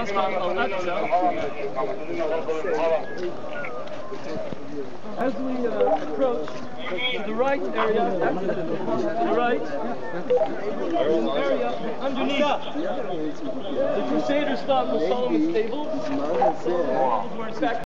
Mosque al-Aqsa. As we approach to the right area, to the right, there's an area underneath the Crusaders thought was Solomon's stable. Solomon's were in fact